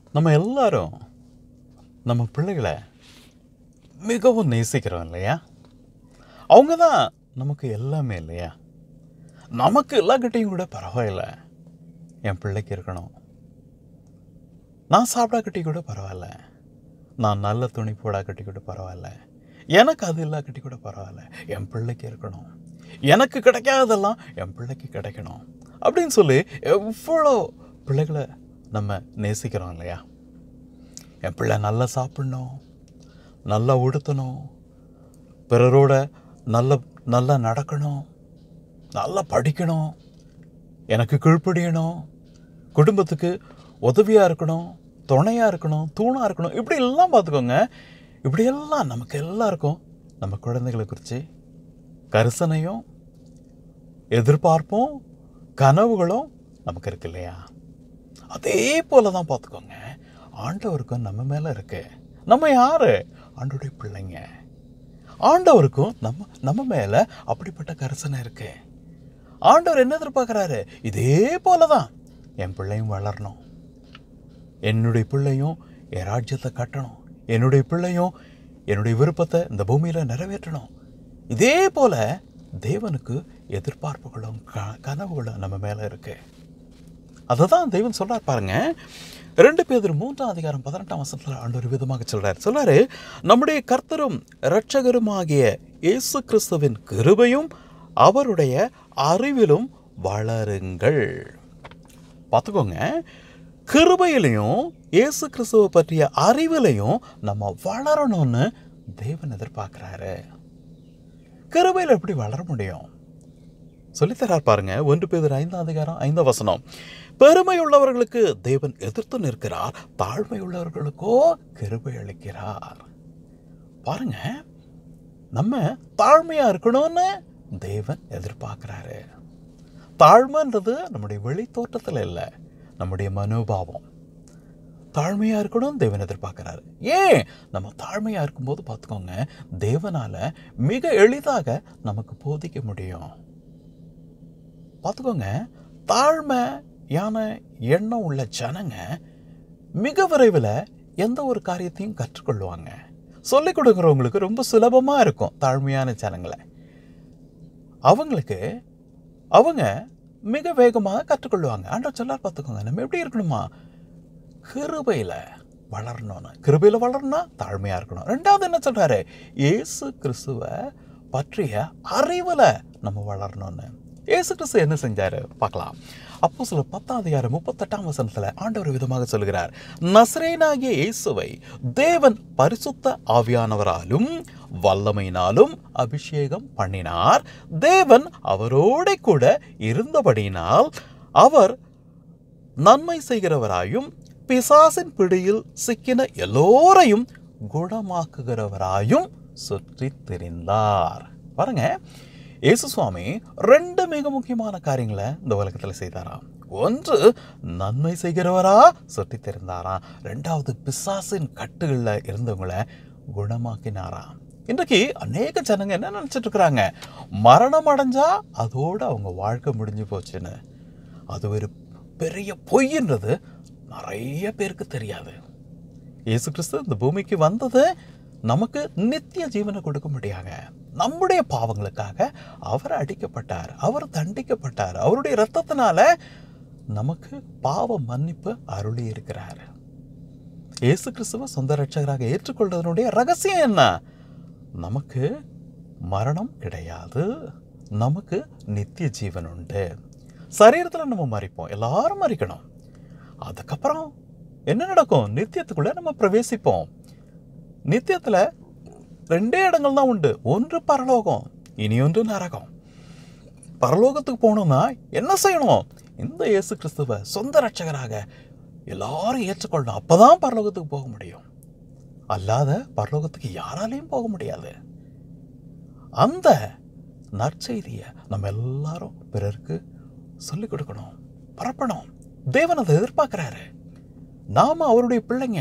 நம்ம எல்லாரும் நம்ம பிள்ளைகளை மிகவும் நேசிக்கிறோம் இல்லையா? அவங்க தான் நமக்கு எல்லாமே இல்லையா? நமக்கு எல்லாக்கிட்டையும் கூட பரவாயில்ல, என் பிள்ளைக்கு இருக்கணும். நான் சாப்பிடாக்கிட்டி கூட பரவாயில்ல, நான் நல்ல துணி போடாக்கிட்டி கூட பரவாயில்ல, எனக்கு அது இல்லாக்கிட்டி கூட பரவாயில்ல, என் பிள்ளைக்கு இருக்கணும். எனக்கு கிடைக்காததெல்லாம் என் பிள்ளைக்கு கிடைக்கணும் அப்படின்னு சொல்லி எவ்வளோ பிள்ளைகளை நம்ம நேசிக்கிறோம் இல்லையா? என் பிள்ளை நல்லா சாப்பிடணும், நல்லா உடுத்தணும், பிறரோட நல்லா நடக்கணும், நல்லா படிக்கணும், எனக்கு கீழ்ப்படியணும், குடும்பத்துக்கு உதவியாக இருக்கணும், துணையாக இருக்கணும், தூணாக இருக்கணும். இப்படி எல்லாம் பார்த்துக்கோங்க. இப்படியெல்லாம் நமக்கு எல்லாருக்கும் நம்ம குழந்தைகளை குறித்து கரிசனையும் எதிர்பார்ப்பும் கனவுகளும் நமக்கு இருக்கு இல்லையா? அதே போல தான் பார்த்துக்கோங்க, ஆண்டவருக்கும் நம்ம மேலே இருக்கு. நம்ம யாரு? ஆண்டவருடைய பிள்ளைங்க. ஆண்டவருக்கும் நம்ம மேலே அப்படிப்பட்ட கரிசனை இருக்கு. ஆண்டவர் என்ன எதிர்பார்க்குறாரு? இதே போல தான் என் பிள்ளையும் வளரணும், என்னுடைய பிள்ளையும் என் ராஜ்யத்தை கட்டணும், என்னுடைய பிள்ளையும் என்னுடைய விருப்பத்தை இந்த பூமியில் நிறைவேற்றணும். இதே போல தேவனுக்கு எதிர்பார்ப்புகளும் கனவுகளும் நம்ம மேலே இருக்கு. அதை தான் தேவன் சொல்றார் பாருங்க. 2 பேதுரு 3:18 ஆண்டவர் விதமாக சொல்றாரு, நம்முடைய கர்த்தரும் இரட்சகருமாகிய இயேசு கிறிஸ்துவின் கிருபையும் அவருடைய அறிவிலும் வளருங்கள். பார்த்துக்கோங்க, கிருபையிலையும் இயேசு கிறிஸ்துவை பற்றிய அறிவிலையும் நம்ம வளரணும்னு தேவன் எதிர்பார்க்கிறாரு. கிருபையில் எப்படி வளர முடியும் சொல்லித்தரார் பாருங்க. 1 பேதுரு 5:5 பெருமை உள்ளவர்களுக்கு தேவன் எதிர்த்து நிற்கிறார், தாழ்மை உள்ளவர்களுக்கோ கிருபை அளிக்கிறார். பாருங்க, நம்ம தாழ்மையா இருக்கணும்னு தேவன் எதிர்பார்க்கிறாரு. தாழ்மைன்றது நம்முடைய வெளி தோற்றத்தில் இல்லை, நம்முடைய மனோபாவம். தாழ்மையா இருக்கணும் தேவன் எதிர்பார்க்கிறாரு. ஏன்? நம்ம தாழ்மையா இருக்கும்போது பார்த்துக்கோங்க, தேவனால மிக எளிதாக நமக்கு போதிக்க முடியும். பார்த்துக்கோங்க, தாழ்மையான எண்ணம் உள்ள ஜனங்க மிக விரைவில் எந்த ஒரு காரியத்தையும் கற்றுக்கொள்வாங்க. சொல்லிக் கொடுக்குறவங்களுக்கு ரொம்ப சுலபமாக இருக்கும். தாழ்மையான ஜனங்களை அவங்க மிக வேகமாக கற்றுக்கொள்வாங்க. ஆண்டவர் சொல்லார் பார்த்துக்கோங்க, நம்ம எப்படி இருக்கணுமா? கிருபையில் வளரணும்னு. கிருபையில் வளரணும்னா தாழ்மையாக இருக்கணும். 2வது என்ன சொல்றாரு? இயேசு கிறிஸ்துவை பற்றிய அறிவில் நம்ம வளரணும்னு. இயேசு கிறிஸ்து என்ன செஞ்சாரு பார்க்கலாம். அப்போஸ்தலர் 10:38 ஆண்டவர் விதமாக சொல்கிறார், நசரேயனாகிய இயேசுவை தேவன் பரிசுத்த ஆவியானவராலும் வல்லமையினாலும் அபிஷேகம் பண்ணினார். தேவன் அவரோட கூட இருந்தபடியினால் அவர் நன்மை செய்கிறவராயும் பிசாசின் பிடியில் சிக்கின எல்லோரையும் குணமாக்குகிறவராயும் சுற்றி திரிந்தார். பாருங்க, இயேசு சுவாமி 2 மிக முக்கியமான காரியங்களை இந்த உலகத்தில் செய்தாராம். 1, நன்மை செய்கிறவரா சுற்றி திரிந்தாராம். 2வது, பிசாசின் கட்டுகளில் இருந்தவங்களை குணமாக்கினாராம். இன்றைக்கு அநேக ஜனங்க என்ன நினைச்சிட்டு இருக்கிறாங்க? மரணம் அடைஞ்சா அதோடு அவங்க வாழ்க்கை முடிஞ்சு போச்சுன்னு. அது ஒரு பெரிய பொய்ன்றது நிறைய பேருக்கு தெரியாது. இயேசு கிறிஸ்து இந்த பூமிக்கு வந்தது நமக்கு நித்திய ஜீவனை கொடுக்க முடியாத. நம்முடைய பாவங்களுக்காக அவர் அடிக்கப்பட்டார், அவர் தண்டிக்கப்பட்டார், அவருடைய இரத்தத்தினால நமக்கு பாவ மன்னிப்பு அருளி இருக்கிறார். இயேசு கிறிஸ்துவ சொந்த ரட்சகராக ஏற்றுக்கொள்வதனுடைய ரகசியம் என்ன? நமக்கு மரணம் கிடையாது, நமக்கு நித்திய ஜீவன் உண்டு. சரீரத்தில் நம்ம மறிப்போம், எல்லாரும் மறிக்கணும். அதுக்கப்புறம் என்ன நடக்கும்? நித்தியத்துக்குள்ள நம்ம பிரவேசிப்போம். நித்தியத்தில் 2 இடங்கள் தான் உண்டு. ஒன்று பரலோகம், இனி ஒன்று நரகம். பரலோகத்துக்கு போகணும்னா என்ன செய்யணும்? இந்த இயேசு கிறிஸ்துவ சொந்த ரட்சகராக எல்லாரும் ஏற்றுக்கொள்ளணும். அப்பதான் பரலோகத்துக்கு போக முடியும். அல்லாத பரலோகத்துக்கு யாராலையும் போக முடியாது. அந்த நற்செய்தியை நம்ம எல்லாரும் பிறருக்கு சொல்லிக் கொடுக்கணும், பரப்பணும். தேவன் அதை எதிர்பார்க்கிறாரு. நாம அவருடைய பிள்ளைங்க.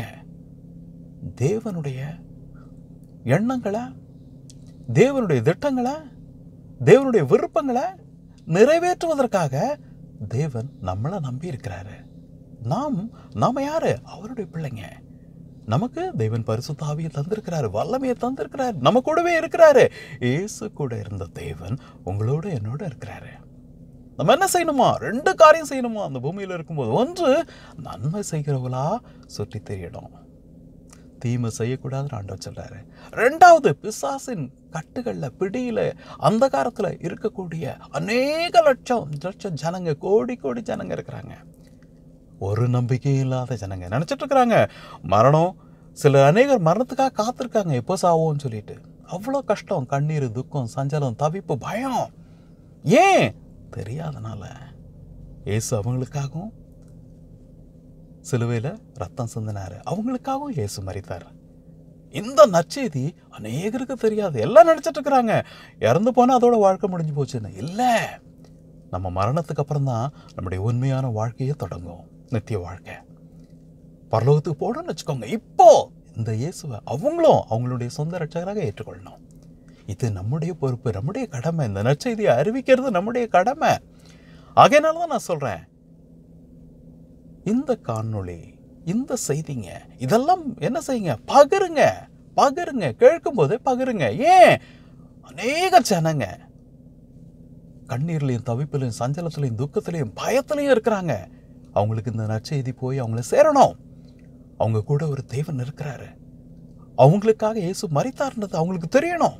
தேவனுடைய எண்ணங்களை, தேவனுடைய திட்டங்களை, தேவனுடைய விருப்பங்களை நிறைவேற்றுவதற்காக தேவன் நம்மளை நம்பி இருக்கிறாரு. நாம யாரு? அவருடைய பிள்ளைங்க. நமக்கு தேவன் பரிசுத்த ஆவியை தந்திருக்கிறாரு, வல்லமையை தந்திருக்கிறாரு, நம்ம கூடவே இருக்கிறாரு. இயேசு கூட இருந்த தேவன் உங்களோட என்னோட இருக்கிறாரு. நம்ம என்ன செய்யணுமா? 2 காரியம் செய்யணுமா அந்த பூமியில் இருக்கும்போது. ஒன்று, நன்மை செய்கிறவங்களா சுற்றி தெரியணும், தீமை செய்யக்கூடாதுன்னு ஆண்டவர் சொல்றாரு. 2வது, பிசாசின் கட்டுகள்ல பிடியில அந்த காலத்துல இருக்கக்கூடிய அநேக லட்சம் ஜனங்க, கோடி ஜனங்க இருக்கிறாங்க. ஒரு நம்பிக்கை இல்லாத ஜனங்க நினைச்சிட்டு இருக்கிறாங்க மரணம். அநேகர் மரணத்துக்காக காத்திருக்காங்க, எப்போ சாவோன்னு சொல்லிட்டு. அவ்வளோ கஷ்டம், கண்ணீர், துக்கம், சஞ்சலம், தவிப்பு, பயம். ஏன்? தெரியாதனால. இயேசு அவங்களுக்காகவும் சிலுவையில ரத்தம் சிந்தினாரு, அவங்களுக்காகவும் இயேசு மரித்தார். இந்த நற்செய்தி அநேகருக்கு தெரியாது. எல்லாம் நினைச்சிட்டு இருக்கிறாங்க இறந்து போனா அதோட வாழ்க்கை முடிஞ்சு போச்சுன்னு. இல்லை, நம்ம மரணத்துக்கு அப்புறம் தான் நம்முடைய உண்மையான வாழ்க்கையே தொடங்கும், நித்திய வாழ்க்கை. பரலோகத்துக்கு போகணும்னு வச்சுக்கோங்க. இப்போ இந்த இயேசுவை அவங்களும் அவங்களுடைய சொந்த ரட்சகராக ஏற்றுக்கொள்ளணும். இது நம்முடைய பொறுப்பு, நம்முடைய கடமை. இந்த நற்செய்தியை அறிவிக்கிறது நம்முடைய கடமை. ஆகையினால தான் நான் சொல்றேன், இந்த காணொளி, இந்த செய்திங்க, இதெல்லாம் என்ன செய்யுங்க? பகிருங்க. கேட்கும் போதே பகிருங்க. ஏன்? அநேக ஜனங்க கண்ணீர்லையும், தவிப்பிலையும், சஞ்சலத்திலையும், துக்கத்திலையும், பயத்திலையும் இருக்கிறாங்க. அவங்களுக்கு இந்த நற்செய்தி போய் அவங்கள சேரணும். அவங்க கூட ஒரு தேவன் இருக்கிறாரு, அவங்களுக்காக இயேசு மரித்தார்ன்றது அவங்களுக்கு தெரியணும்.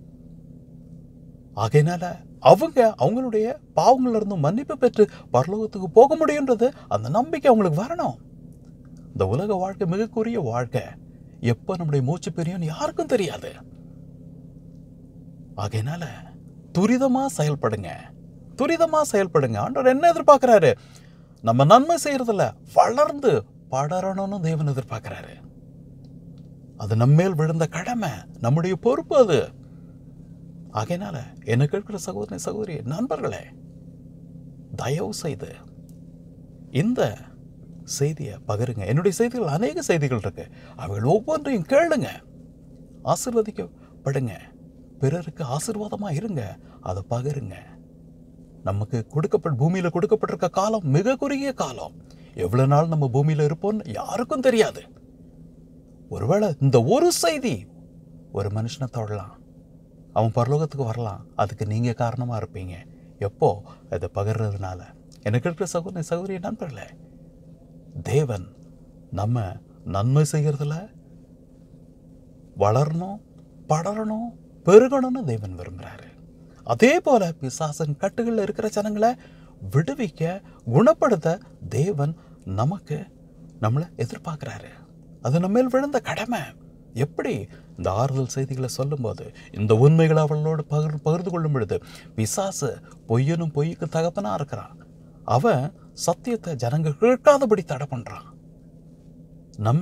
ஆகையினால அவங்களுடைய பாவங்கள்ல இருந்து மன்னிப்பு பெற்று பரலோகத்துக்கு போக முடியுன்றது அந்த நம்பிக்கை அவங்களுக்கு வரணும். இந்த உலக வாழ்க்கை மிகக்குரிய வாழ்க்கை. எப்ப நம்முடைய மூச்சு பிரியும்னு யாருக்கும் தெரியாது. ஆகையினால துரிதமா செயல்படுங்க. ஆண்டவர் என்ன எதிர்பார்க்கிறாரு? நம்ம நன்மை செய்யறதுல வளர்ந்து படரணும்னு தேவன் எதிர்பார்க்கிறாரு. அது நம்மேல் விழுந்த கடமை, நம்முடைய பொறுப்பு அது. ஆகையினால என்ன கேட்கிற சகோதரி, நண்பர்களே, தயவு செய்து இந்த செய்தியை பகிருங்க. என்னுடைய செய்திகள் அநேக செய்திகள் இருக்கு, அவைகள் ஒவ்வொன்றையும் கேளுங்க, ஆசீர்வதிக்கப்படுங்க, பிறருக்கு ஆசீர்வாதமா இருங்க, அதை பகிருங்க. நமக்கு பூமியில கொடுக்கப்பட்டிருக்க காலம் மிக குறுகிய காலம். எவ்வளவு நாள் நம்ம பூமியில இருப்போம்னு யாருக்கும் தெரியாது. ஒருவேளை இந்த ஒரு செய்தி ஒரு மனுஷனை தொடலாம், அவன் பரலோகத்துக்கு வரலாம். அதுக்கு நீங்க காரணமா இருப்பீங்க. எப்போ? அதை பகிர்றதுனால. எனக்கு இருக்கிற சகோதரி நண்பர்களே, தேவன் நம்ம நன்மை செய்கிறதுல வளரணும், படரணும், பெருகணும்னு தேவன் விரும்புகிறாரு. அதே போல பிசாசன் கட்டுகளில் இருக்கிற ஜனங்களை விடுவிக்க, குணப்படுத்த தேவன் நம்மளை எதிர்பார்க்கிறாரு. அது நம்ம மேல் விழுந்த கடமை. எப்படி? இந்த ஆறுதல் செய்திகளை சொல்லும் போது, இந்த உண்மைகளை அவளோடு பகிர்ந்து கொள்ளும் பொழுது, பிசாசு பொய்யனும் பொய்க்கு தகப்பனா இருக்கிறான். அவன் சத்தியத்தை ஜனங்க கேட்காதபடி தடை பண்றான். நம்ம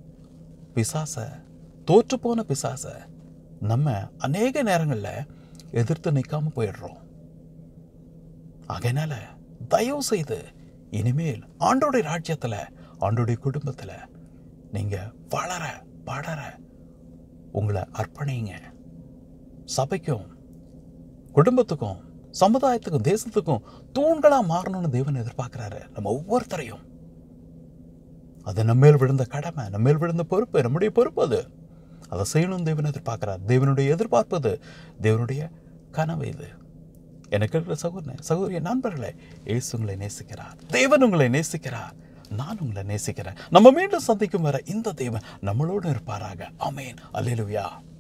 தோற்று போன பிசாச நம்ம அநேக நேரங்களில் எதிர்த்து நிற்காம போயிடுறோம். ஆகையினால தயவு செய்து இனிமேல் ஆண்டோடைய ராஜ்யத்துல, ஆண்டோடைய குடும்பத்துல நீங்க வளர படர உங்களை அர்ப்பணிங்க. சபைக்கும், குடும்பத்துக்கும், சமுதாயத்துக்கும், தேசத்துக்கும் தூண்களா மாறணும்னு தேவன் எதிர்பார்க்கிறாரு நம்ம ஒவ்வொருத்தரையும். அது நம்மேல் விழுந்த கடமை, நம்மேல் விழுந்த பொறுப்பு, நம்முடைய பொறுப்பு அது. அதை செய்யணும் தேவன் எதிர்பார்க்கிறார். தேவனுடைய எதிர்பார்ப்பது, தேவனுடைய கனவு இது. எனக்கு இருக்கிற சகோதரிய நண்பர்களே, இயேசு உங்களை நேசிக்கிறார், தேவன் உங்களை நேசிக்கிறார், நான் உங்களை நேசிக்கிறேன். நம்ம மீண்டும் சந்திக்கும் வரை இந்த தேவன் நம்மளோடு இருப்பாராக. ஆமென். அல்லேலூயா.